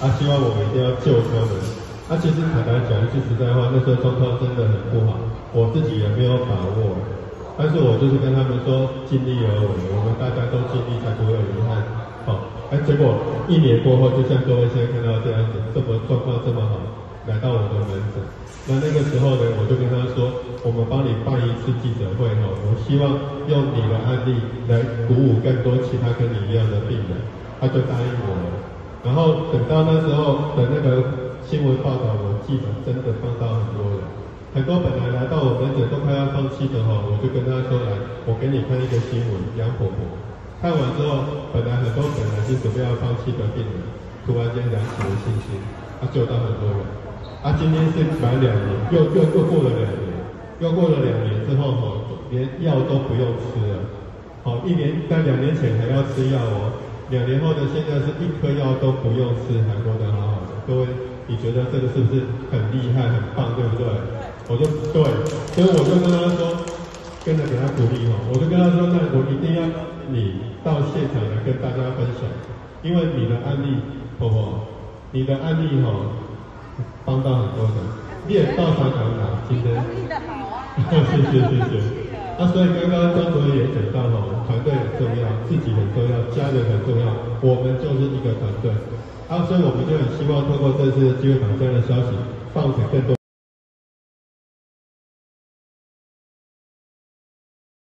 希望我们一定要救他们。其实坦白讲一句实在话，那时候状况真的很不好，我自己也没有把握。但是我就是跟他们说，尽力而为，我们大家都尽力，才不会有遗憾。结果1年过后，就像各位现在看到这样子，这么状况这么好，来到我的门诊。那个时候呢，我就跟他说，我们帮你办一次记者会我希望用你的案例来鼓舞更多其他跟你一样的病人。他就答应我了。然后等到那时候的那个新闻报道，我记得真的帮到很多人，很多本来来到我门诊都快要放弃的我就跟他说，来，我给你看一个新闻，杨婆婆。看完之后，本来是准备要放弃的病人，突然间燃起了信心，救到很多人。今天是满2年，又过了2年，又过了2年之后连药都不用吃了。在2年前还要吃药2年后的现在是1颗药都不用吃，还活得好好的。各位，你觉得这个是不是很厉害、很棒，对不对？我就对，所以我就跟他说，跟着给他鼓励我就跟他说，那我一定要你到现场来跟大家分享，因为你的案例，婆婆，你的案例帮到很多人，你也到场讲哪，今天，谢谢。所以刚刚张主任也讲到团队很重要，自己很重要，家人很重要，我们就是一个团队。所以我们就很希望透过这次机会把这样的消息放给更多。